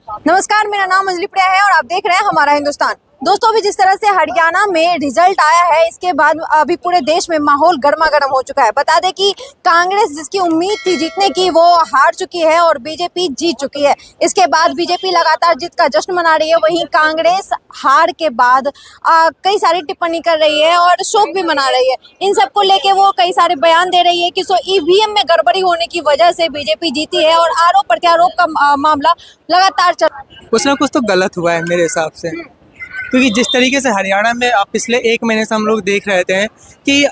नमस्कार, मेरा नाम अंजलि प्रिया है और आप देख रहे हैं हमारा हिंदुस्तान। दोस्तों, अभी जिस तरह से हरियाणा में रिजल्ट आया है, इसके बाद अभी पूरे देश में माहौल गर्मा गर्म हो चुका है। बता दें कि कांग्रेस जिसकी उम्मीद थी जीतने की, वो हार चुकी है और बीजेपी जीत चुकी है। इसके बाद बीजेपी लगातार जीत का जश्न मना रही है, वहीं कांग्रेस हार के बाद कई सारी टिप्पणी कर रही है और शोक भी मना रही है। इन सबको लेके वो कई सारे बयान दे रही है कि ईवीएम में गड़बड़ी होने की वजह से बीजेपी जीती है और आरोप प्रत्यारोप का मामला लगातार चल रहा है। कुछ ना कुछ तो गलत हुआ है मेरे हिसाब से, क्योंकि जिस तरीके से हरियाणा में पिछले 1 महीने से हम लोग देख रहे थे कि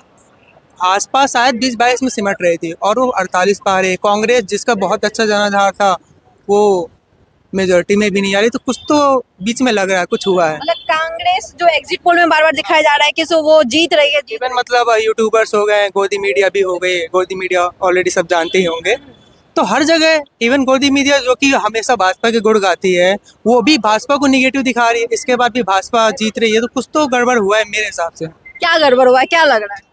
आसपास शायद 20-22 में सिमट रही थी और वो 48 पा रही। कांग्रेस जिसका बहुत अच्छा जनाधार था वो मेजोरिटी में भी नहीं आ रही, तो कुछ तो बीच में लग रहा है, कुछ हुआ है। मतलब कांग्रेस जो एग्जिट पोल में बार बार दिखाया जा रहा है कि वो जीत रही है। इवन मतलब यूट्यूबर्स हो गए, गोदी मीडिया भी हो गई। गोदी मीडिया ऑलरेडी सब जानते ही होंगे, तो हर जगह इवन गोदी मीडिया जो कि हमेशा भाजपा के गुण गाती है, वो भी भाजपा को निगेटिव दिखा रही है। इसके बाद भी भाजपा जीत रही है, तो कुछ तो गड़बड़ हुआ है मेरे हिसाब से। क्या गड़बड़ हुआ है, क्या लग रहा है?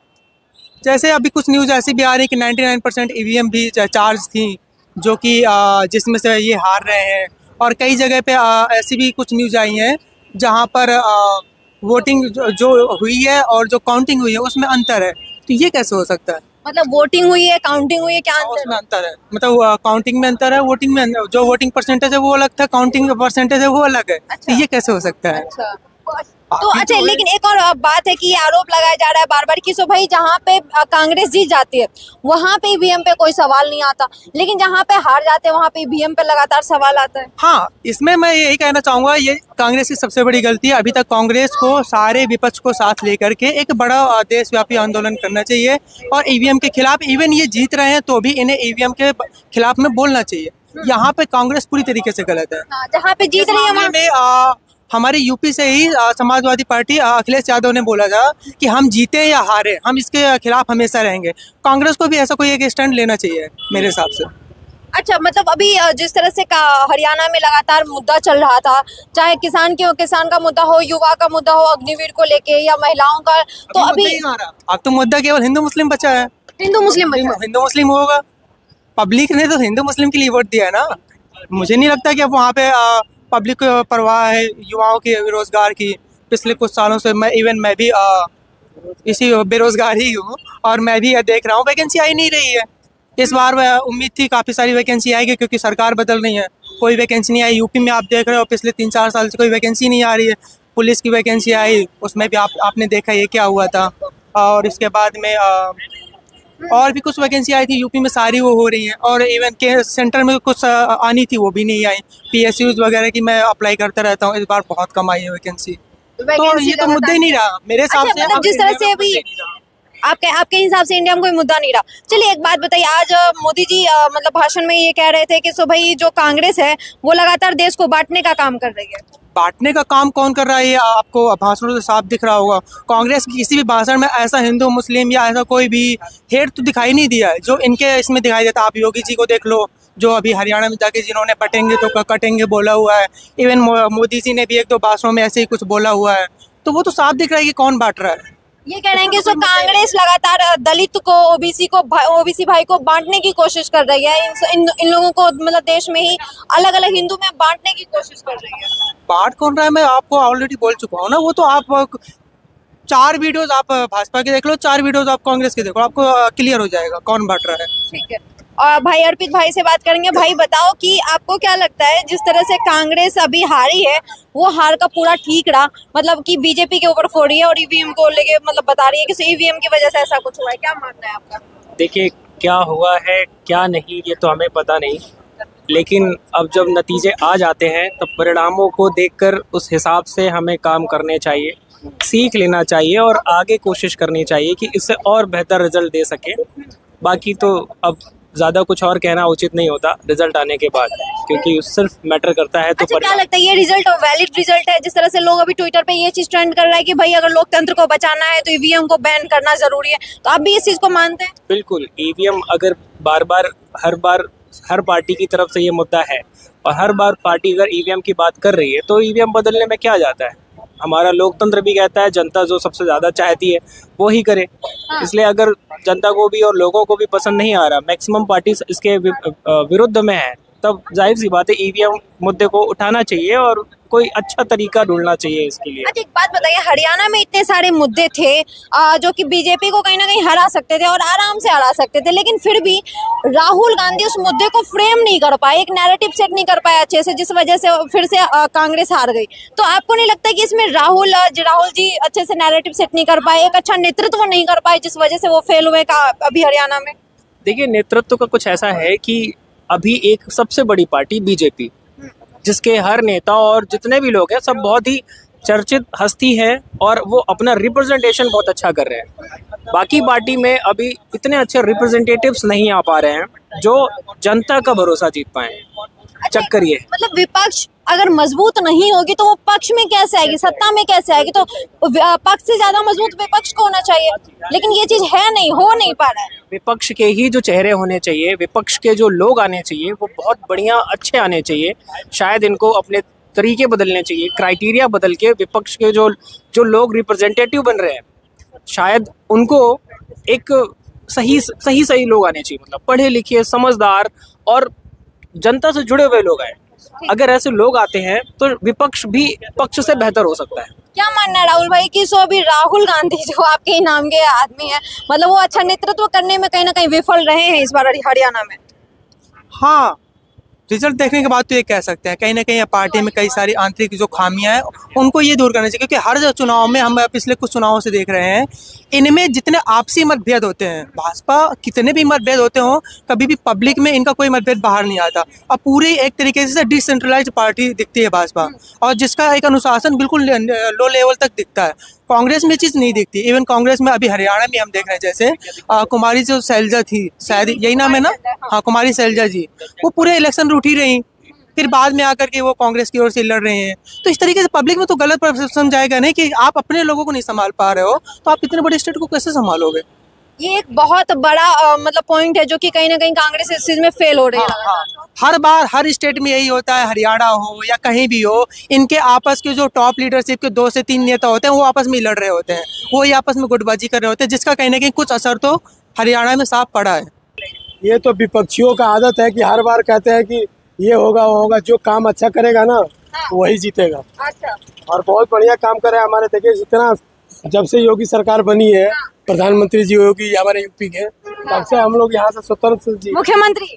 जैसे अभी कुछ न्यूज़ ऐसी भी आ रही है कि 99% ईवीएम भी चार्ज थी, जो कि जिसमें से ये हार रहे हैं। और कई जगह पे ऐसी भी कुछ न्यूज़ आई हैं जहाँ पर वोटिंग जो हुई है और जो काउंटिंग हुई है उसमें अंतर है। तो ये कैसे हो सकता है? मतलब वोटिंग हुई है, काउंटिंग हुई है, क्या अंतर? उसमें अंतर है, मतलब काउंटिंग में अंतर है, वोटिंग में जो वोटिंग परसेंटेज है वो अलग था, काउंटिंग परसेंटेज है वो अलग है। अच्छा। तो ये कैसे हो सकता है? अच्छा। तो अच्छा, लेकिन एक और बात है कि ये आरोप लगाया जा रहा है बार बार कि भाई जहाँ पे कांग्रेस जीत जाती है वहाँ पे ईवीएम पे कोई सवाल नहीं आता, लेकिन जहाँ पे हार जाते हैं वहाँ पे ईवीएम पे लगातार सवाल आता है। हाँ, इसमें मैं यही कहना चाहूँगा, ये कांग्रेस की सबसे बड़ी गलती है। अभी तक कांग्रेस को सारे विपक्ष को साथ लेकर के एक बड़ा देशव्यापी आंदोलन करना चाहिए और ईवीएम के खिलाफ, इवन ये जीत रहे हैं तो भी इन्हें ईवीएम के खिलाफ में बोलना चाहिए। यहाँ पे कांग्रेस पूरी तरीके से गलत है। जहाँ पे जीत रही है वहाँ में हमारे यूपी से ही समाजवादी पार्टी अखिलेश यादव ने बोला था कि हम जीते या हारे, हम इसके खिलाफ हमेशा रहेंगे। कांग्रेस को भी ऐसा कोई एक स्टैंड लेना चाहिए मेरे हिसाब से। अच्छा, मतलब अभी जिस तरह से हरियाणा में लगातार मुद्दा चल रहा था, चाहे किसान का मुद्दा हो, युवा का मुद्दा हो, अग्निवीर को लेके या महिलाओं का, तो अभी अब तो मुद्दा केवल हिंदू मुस्लिम बचा है। हिंदू मुस्लिम होगा। पब्लिक ने तो हिंदू मुस्लिम के लिए वोट दिया है ना। मुझे नहीं लगता कि अब वहाँ पे पब्लिक को परवाह है युवाओं की रोजगार की। पिछले कुछ सालों से मैं भी इसी बेरोजगार ही हूँ और मैं भी देख रहा हूँ वैकेंसी आई नहीं रही है। इस बार उम्मीद थी काफ़ी सारी वैकेंसी आएगी, क्योंकि सरकार बदल रही है, कोई वैकेंसी नहीं आई। यूपी में आप देख रहे हो पिछले 3-4 साल से कोई वैकेंसी नहीं आ रही है। पुलिस की वैकेंसी आई, उसमें भी आपने देखा ये क्या हुआ था। और इसके बाद में और भी कुछ वैकेंसी आई थी यूपी में, सारी वो हो रही हैं। और इवन के सेंटर में कुछ आनी थी वो भी नहीं आई। PSUs वगैरह की मैं अप्लाई करता रहता हूँ, इस बार बहुत कम आई है वैकेंसी। तो ये तो मुद्दा ही नहीं रहा मेरे हिसाब से। मतलब जिस तरह से अभी आपके हिसाब से इंडिया में कोई मुद्दा नहीं रहा। चलिए एक बात बताइए, आज मोदी जी मतलब भाषण में ये कह रहे थे कि भाई जो कांग्रेस है वो लगातार देश को बांटने का काम कर रही है। बांटने का काम कौन कर रहा है? ये आपको भाषणों से साफ दिख रहा होगा। कांग्रेस की किसी भी भाषण में ऐसा हिंदू मुस्लिम या ऐसा कोई भी हेट तो दिखाई नहीं दिया है जो इनके इसमें दिखाई देता। आप योगी जी को देख लो, जो अभी हरियाणा में जाके जिन्होंने बटेंगे तो कटेंगे बोला हुआ है। इवन मोदी जी ने भी 1-2 भाषणों में ऐसे ही कुछ बोला हुआ है। तो वो तो साफ दिख रहा है कि कौन बांट रहा है। ये कह रहे हैं कि कांग्रेस लगातार दलित को, ओबीसी भाई को बांटने की कोशिश कर रही है। इन लोगों को मतलब देश में ही अलग अलग हिंदू में बांटने की कोशिश कर रही है। बांट कौन रहा है मैं आपको ऑलरेडी बोल चुका हूँ ना। वो तो आप 4 वीडियोस आप भाजपा के देख लो, 4 वीडियोस आप कांग्रेस के देखो, आपको क्लियर हो जाएगा कौन बांट रहा है। ठीक है, और भाई अर्पित भाई से बात करेंगे। भाई बताओ कि आपको क्या लगता है, जिस तरह से कांग्रेस अभी हारी है वो हार का पूरा ठीक रहा, मतलब कि बीजेपी के ऊपर फोड़ रही है और ईवीएम को लेके मतलब बता रही है कि ईवीएम की वजह से ऐसा कुछ हुआ है, क्या मानना है आपका? देखिए, क्या हुआ है क्या नहीं ये तो हमें पता नहीं, लेकिन अब जब नतीजे आ जाते हैं तब परिणामों को देखकर उस हिसाब से हमें काम करने चाहिए, सीख लेना चाहिए और आगे कोशिश करनी चाहिए कि इससे और बेहतर रिजल्ट दे सके। बाकी तो अब ज़्यादा कुछ और कहना उचित नहीं होता रिजल्ट आने के बाद, क्योंकि सिर्फ मैटर करता है। तो अच्छा, क्या लगता है ये रिजल्ट वैलिड रिजल्ट है? जिस तरह से लोग अभी ट्विटर पे ये चीज ट्रेंड कर रहा है कि भाई अगर लोकतंत्र को बचाना है तो ईवीएम को बैन करना जरूरी है, तो आप भी इस चीज को मानते हैं? बिल्कुल, ईवीएम अगर हर पार्टी की तरफ से ये मुद्दा है और हर बार पार्टी अगर ईवीएम की बात कर रही है तो ईवीएम बदलने में क्या जाता है। हमारा लोकतंत्र भी कहता है जनता जो सबसे ज़्यादा चाहती है वो ही करे। इसलिए अगर जनता को भी और लोगों को भी पसंद नहीं आ रहा, मैक्सिमम पार्टी इसके विरुद्ध में है, तब जाहिर सी बात है ईवीएम मुद्दे को उठाना चाहिए और कोई अच्छा तरीका ढूंढना चाहिए इसके लिए। अच्छा, एक बात बताइए, हरियाणा में इतने सारे मुद्दे थे जो कि बीजेपी को कहीं ना कहीं हरा सकते थे और आराम से हरा सकते थे, लेकिन फिर भी राहुल गांधी उस मुद्दे को फ्रेम नहीं कर पाए, एक नैरेटिव सेट नहीं कर पाए अच्छे से, जिस वजह से फिर से कांग्रेस हार गई। तो आपको नहीं लगता कि इसमें राहुल जी अच्छे से नैरेटिव सेट नहीं कर पाए, एक अच्छा नेतृत्व नहीं कर पाए, जिस वजह से वो फेल हुए अभी हरियाणा में? देखिए, नेतृत्व का कुछ ऐसा है कि अभी एक सबसे बड़ी पार्टी बीजेपी, जिसके हर नेता और जितने भी लोग हैं सब बहुत ही चर्चित हस्ती है और वो अपना रिप्रेजेंटेशन बहुत अच्छा कर रहे हैं। बाकी पार्टी में अभी इतने अच्छे रिप्रेजेंटेटिव्स नहीं आ पा रहे हैं जो जनता का भरोसा जीत पाए। चक्कर ये मतलब विपक्ष अगर मजबूत नहीं होगी तो वो पक्ष में कैसे आएगी, सत्ता में कैसे आएगी? तो पक्ष से ज्यादा मजबूत विपक्ष को होना चाहिए, लेकिन ये चीज है नहीं, हो नहीं पा रहा है। विपक्ष के ही जो चेहरे होने चाहिए, विपक्ष के जो लोग आने चाहिए वो बहुत बढ़िया अच्छे आने चाहिए। शायद इनको अपने तरीके बदलने चाहिए, क्राइटेरिया बदल के विपक्ष के जो लोग रिप्रेजेंटेटिव बन रहे हैं, शायद उनको एक सही लोग आने चाहिए, मतलब पढ़े लिखे, समझदार और जनता से जुड़े हुए लोग आए। अगर ऐसे लोग आते हैं तो विपक्ष भी पक्ष से बेहतर हो सकता है। क्या मानना है राहुल भाई कि अभी राहुल गांधी जो आपके ही नाम के आदमी है, मतलब वो अच्छा नेतृत्व करने में कहीं ना कहीं विफल रहे हैं इस बार हरियाणा में? हाँ, रिजल्ट देखने के बाद तो ये कह सकते हैं कहीं ना कहीं पार्टी में कई सारी आंतरिक जो खामियां हैं उनको ये दूर करना चाहिए, क्योंकि हर जो चुनाव में हम पिछले कुछ चुनावों से देख रहे हैं, इनमें जितने आपसी मतभेद होते हैं, भाजपा कितने भी मतभेद होते हों, कभी भी पब्लिक में इनका कोई मतभेद बाहर नहीं आता और पूरी एक तरीके से डिसेंट्रलाइज पार्टी दिखती है भाजपा, और जिसका एक अनुशासन बिल्कुल लो लेवल तक दिखता है। कांग्रेस में चीज़ नहीं दिखती। इवन कांग्रेस में अभी हरियाणा में हम देख रहे हैं, जैसे कुमारी जो शैलजा थी, शायद यही नाम है ना, हाँ, कुमारी शैलजा जी, वो पूरे इलेक्शन में उठी रही, फिर बाद में आकर के वो कांग्रेस की ओर से लड़ रहे हैं। तो इस तरीके से पब्लिक में तो गलत समझाएगा नहीं कि आप अपने लोगों को नहीं संभाल पा रहे हो तो आप इतने बड़े स्टेट को कैसे संभालोगे। ये एक बहुत बड़ा मतलब पॉइंट है जो कि कहीं ना कहीं कांग्रेस इस चीज में फेल हो रही है। हाँ, हर बार हर स्टेट में यही होता है, हरियाणा हो या कहीं भी हो, इनके आपस के जो टॉप लीडरशिप के 2 से 3 नेता होते हैं वो आपस में लड़ रहे होते हैं, वो ही आपस में गुटबाजी कर रहे होते हैं, जिसका कहीं ना कहीं कुछ असर तो हरियाणा में साफ पड़ा है। ये तो विपक्षियों का आदत है कि हर बार कहते हैं कि ये होगा वो होगा, जो काम अच्छा करेगा ना वही जीतेगा। अच्छा, और बहुत बढ़िया काम कर रहे हैं हमारे। देखिए, इतना जब से योगी सरकार बनी है, प्रधानमंत्री जी योगी हमारे यूपी के, तब से हम लोग यहाँ से स्वतंत्र जी मुख्यमंत्री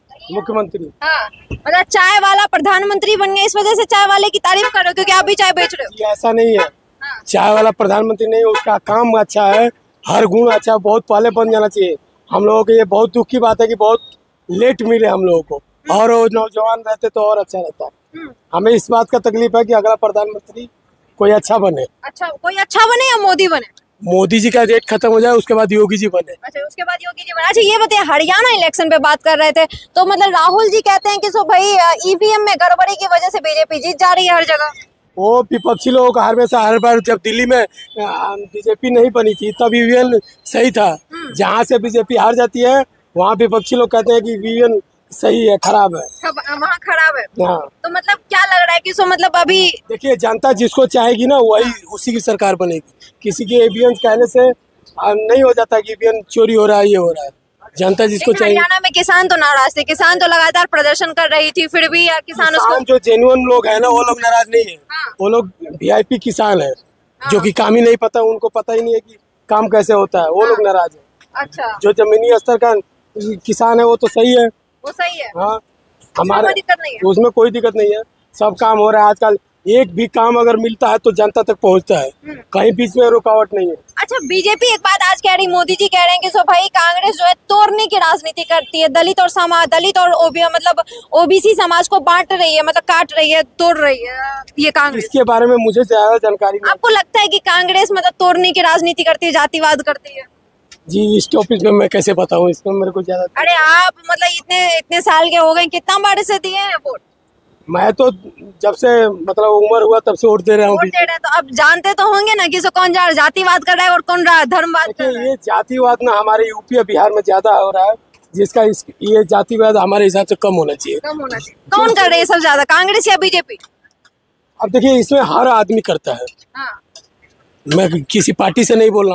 हाँ, मतलब चाय वाला प्रधानमंत्री बन गए, इस वजह से चाय वाले की तारीफ कर रहे हो क्योंकि आप भी चाय बेच रहे हो? ऐसा नहीं है, चाय वाला प्रधानमंत्री नहीं, उसका काम अच्छा है, हर गुण अच्छा है, बहुत पहले बन जाना चाहिए। हम लोगों को ये बहुत दुख की बात है कि बहुत लेट मिले हम लोगों को, और वो नौजवान रहते तो और अच्छा रहता। हमें इस बात का तकलीफ है कि अगला प्रधानमंत्री कोई अच्छा बने। अच्छा, कोई अच्छा बने या मोदी बने? मोदी जी का रेट खत्म हो जाए, उसके बाद योगी जी बने। अच्छा, उसके बाद योगी जी बने। अच्छा, ये बताइए, हरियाणा इलेक्शन पे बात कर रहे थे तो मतलब राहुल जी कहते हैं कि भाई ईवीएम में गड़बड़ी की वजह से बीजेपी जीत जा रही है हर जगह। वो विपक्षी लोगों का हमेशा, हर बार जब दिल्ली में बीजेपी नहीं बनी थी तब ईवीएम सही था, जहाँ से बीजेपी हार जाती है वहाँ विपक्षी लोग कहते हैं कि ईवीएम सही है, खराब है, वहाँ खराब है। हाँ, तो मतलब क्या लग रहा है कि मतलब अभी देखिए, जनता जिसको चाहेगी ना वही उसी की सरकार बनेगी। किसी के ईवीएम कहने से नहीं हो जाता कि ईवीएम चोरी हो रहा है, ये हो रहा है। जनता जिसको चाहिए। हरियाणा में किसान तो नाराज थे, किसान तो लगातार प्रदर्शन कर रही थी, फिर भी किसान जो जेन्युइन लोग है ना वो लोग नाराज नहीं है। हाँ। वो लोग वीआईपी किसान है, जो कि काम ही नहीं पता, उनको पता ही नहीं है कि काम कैसे होता है, वो लोग नाराज है। अच्छा, जो जमीनी स्तर का किसान है वो तो सही है, वो सही है। हाँ, हमारे उसमें कोई दिक्कत नहीं है, सब काम हो रहा है आजकल। एक भी काम अगर मिलता है तो जनता तक पहुंचता है, कहीं बीच में रुकावट नहीं है। अच्छा, बीजेपी एक बात आज कह रही, मोदी जी कह रहे हैं कि भाई कांग्रेस जो है तोड़ने की राजनीति करती है, दलित और मतलब ओबीसी समाज को बांट रही है, मतलब काट रही है, तोड़ रही है ये कांग्रेस। इसके बारे में मुझे ज्यादा जानकारी नहीं। आपको लगता है कि कांग्रेस मतलब तोड़ने की राजनीति करती है, जातिवाद करती है? जी, इस टॉपिक में मैं कैसे बताऊं, इसमें मेरे को ज्यादा। अरे आप मतलब इतने साल के हो गए, कितना बार से दिए हैं वोट? मैं तो जब से मतलब उम्र हुआ तब से वोट दे रहा हूँ। तो अब जानते तो होंगे ना कि कौन जातिवाद कर रहा है और कौन धर्मवाद कर रहा है। ये जातिवाद ना हमारे यूपी और बिहार में ज्यादा हो रहा है, जिसका ये जातिवाद हमारे हिसाब से कम होना चाहिए। कौन कर रहे हैं सब ज्यादा, कांग्रेस या बीजेपी? अब देखिए, इसमें हर आदमी करता है। हाँ। मैं किसी पार्टी से नहीं बोल रहा हूँ,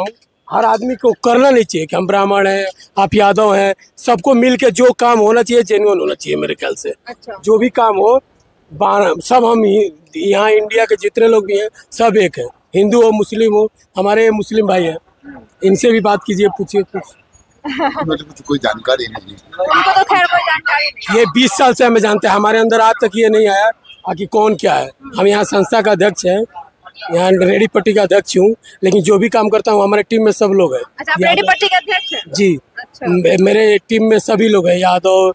हर आदमी को करना नहीं चाहिए कि हम ब्राह्मण हैं, आप यादव हैं, सबको मिल के जो काम होना चाहिए जेन्युइन होना चाहिए मेरे ख्याल से। अच्छा। जो भी काम हो सब हम यहाँ इंडिया के जितने लोग भी हैं सब एक है, हिंदू हो मुस्लिम हो, हमारे मुस्लिम भाई हैं, इनसे भी बात कीजिए, पूछिए कुछ। मुझे तो कोई जानकारी नहीं है। उनको तो खैर कोई जानकारी नहीं। ये 20 साल से हमें जानते हैं, हमारे अंदर आज तक ये नहीं आया कि कौन क्या है। हम यहाँ संस्था का अध्यक्ष हैं, यहाँ रेडी पट्टी का अध्यक्ष हूँ, लेकिन जो भी काम करता हूँ हमारे टीम में सब लोग हैं। अच्छा, आप रेडी पट्टी के अध्यक्ष हैं? जी। अच्छा। मेरे टीम में सभी लोग हैं, यादव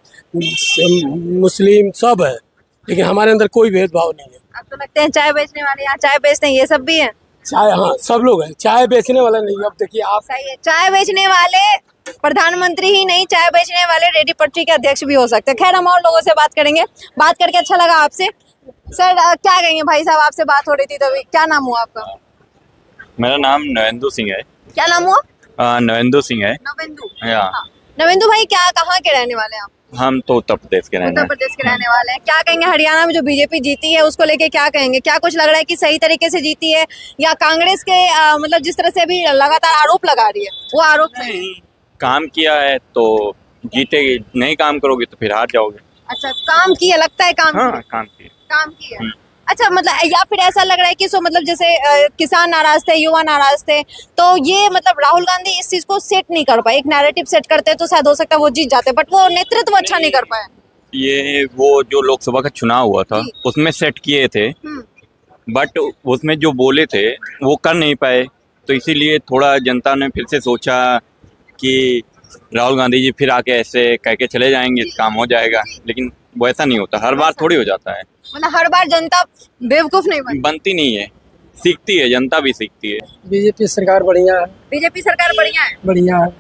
मुस्लिम सब है, लेकिन हमारे अंदर कोई भेदभाव नहीं है। अब तो लगते हैं चाय बेचने वाले यहाँ चाय बेचते हैं, ये सब भी हैं? चाय, हाँ सब लोग हैं, चाय बेचने वाला नहीं। अब देखिए आप, सही है, चाय बेचने वाले प्रधानमंत्री ही नहीं, चाय बेचने वाले रेडी पट्टी के अध्यक्ष भी हो सकते हैं। खैर, हम और लोगों से बात करेंगे। बात करके अच्छा लगा आपसे। सर क्या कहेंगे भाई साहब, आपसे बात हो रही थी तभी। क्या नाम हुआ आपका? मेरा नाम नवेंदु सिंह है। क्या नाम हुआ? नवेंदु सिंह है। नवेंदु। हाँ। नवेंदु भाई, क्या कहाँ के रहने वाले हैं आप? हम तो उत्तर प्रदेश के रहने उत्तर प्रदेश के रहने वाले हैं। क्या कहेंगे, हरियाणा में जो बीजेपी जीती है उसको लेके क्या कहेंगे? क्या कुछ लग रहा है कि सही तरीके से जीती है, या कांग्रेस के मतलब जिस तरह से अभी लगातार आरोप लगा रही है वो आरोप सही है? काम किया है तो जीतेगी, नहीं काम करोगे तो फिर हार जाओगे। अच्छा, काम किया, लगता है काम हाँ, किया। काम किया। काम किया। अच्छा, मतलब या फिर ऐसा लग रहा है कि सो मतलब जैसे किसान नाराज थे, युवा नाराज थे, तो ये मतलब राहुल गांधी इस चीज को सेट नहीं कर पाए। एक नैरेटिव सेट करते तो शायद हो सकता है वो जीत जाते, बट वो नेतृत्व अच्छा नहीं कर पाए। ये वो जो लोकसभा का चुनाव हुआ था उसमें सेट किए थे, बट उसमें जो बोले थे वो कर नहीं पाए, तो इसीलिए थोड़ा जनता ने फिर से सोचा कि राहुल गांधी जी फिर आके ऐसे कह के चले जाएंगे, काम हो जाएगा। लेकिन वो ऐसा नहीं होता, हर बार थोड़ी हो जाता है। मतलब हर बार जनता बेवकूफ नहीं बनती नहीं है, सीखती है, जनता भी सीखती है। बीजेपी सरकार बढ़िया है। बीजेपी सरकार बढ़िया है? बढ़िया है,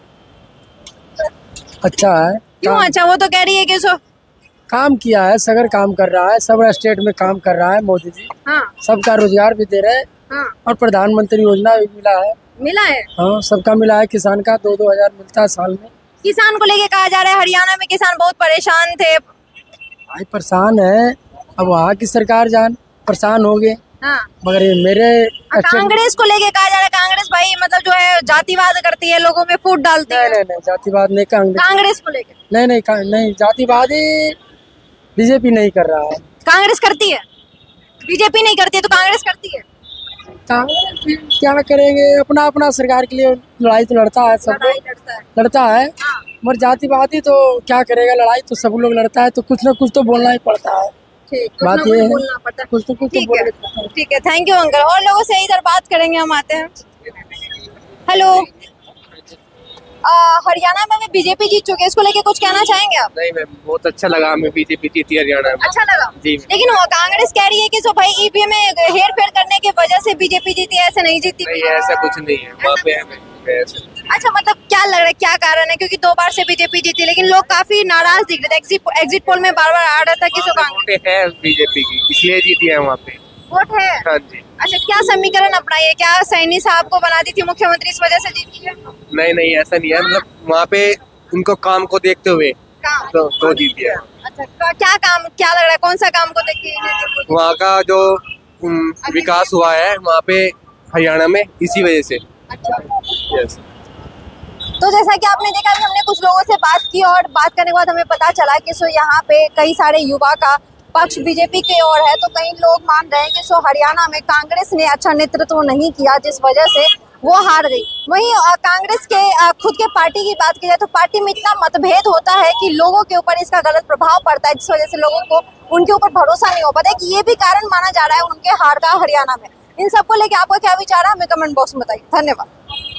अच्छा है। क्यों अच्छा? वो तो कह रही है कि सो काम किया है, सगर काम कर रहा है, सब स्टेट में काम कर रहा है मोदी जी। हाँ सबका रोजगार भी दे रहे हैं। हाँ। और प्रधानमंत्री योजना भी मिला है। हाँ, सबका मिला है। किसान का 2-2 हजार मिलता है साल में। किसान को लेके कहा जा रहा है हरियाणा में किसान बहुत परेशान थे। भाई परेशान है, अब वहाँ की सरकार जान परेशान हो गए। हाँ। मगर ये मेरे कांग्रेस को लेके कहा जा रहा है, कांग्रेस भाई मतलब जो है जातिवाद करती है, लोगों में फूट डालती है। नहीं, जातिवाद नहीं। कांग्रेस को लेके नहीं, जातिवाद बीजेपी नहीं कर रहा है। कांग्रेस करती है, बीजेपी नहीं करती है तो कांग्रेस करती है। कांग्रेस क्या करेंगे, अपना अपना सरकार के लिए लड़ाई तो लड़ता है, सब लड़ता है। मगर जातिवादी तो क्या करेगा, लड़ाई तो सब लोग लड़ता है, तो कुछ ना कुछ तो बोलना ही पड़ता है। बात ये है, कुछ तो कुछ तो ठीक है, थैंक यू अंकल। और लोगों से इधर बात करेंगे, हम आते हैं। हेलो, हरियाणा में बीजेपी जीत चुकी है, इसको लेके कुछ कहना चाहेंगे आप? नहीं मैम, बहुत अच्छा लगा हमें बीजेपी जीती हरियाणा में। अच्छा लगा जी। लेकिन वो कांग्रेस कह रही है कि सो भाई ईवीएम में हेर फेर करने की वजह से बीजेपी जीती है, ऐसे नहीं जीती। नहीं, ऐसा कुछ नहीं है वहाँ पे अच्छा, मतलब क्या लग रहा है, क्या कारण है? क्योंकि 2 बार से बीजेपी जीती, लेकिन लोग काफी नाराज दिख रहे थे। एग्जिट पोल में बार-बार आ रहा था कि सो कांग्रेस है बीजेपी की, इसलिए जीती है वहाँ पे। वोट है? हाँ जी। अच्छा, क्या समीकरण अपनाई है? क्या सैनी साहब को बना दी थी मुख्यमंत्री, इस वजह से जीती है? नहीं, ऐसा नहीं है, मतलब वहाँ पे उनको काम को देखते हुए तो जीती है। अच्छा, क्या काम, क्या लग रहा है, कौन सा काम को देख के? वहाँ का जो विकास हुआ है वहाँ पे हरियाणा में, इसी वजह से। अच्छा। यस। तो जैसा कि आपने देखा, हमने कुछ लोगों से बात की और बात करने के बाद हमें पता चला कि सो यहाँ पे कई सारे युवा का पक्ष बीजेपी की ओर है, तो कई लोग मान रहे हैं कि सो हरियाणा में कांग्रेस ने अच्छा नेतृत्व नहीं किया, जिस वजह से वो हार गई। वहीं कांग्रेस के खुद के पार्टी की बात की जाए तो पार्टी में इतना मतभेद होता है कि लोगों के ऊपर इसका गलत प्रभाव पड़ता है, जिस वजह से लोगों को उनके ऊपर भरोसा नहीं हो पाता है, कि ये भी कारण माना जा रहा है उनके हार का हरियाणा में। इन सबको लेके आपका क्या विचार है, हमें कमेंट बॉक्स में बताइए। धन्यवाद।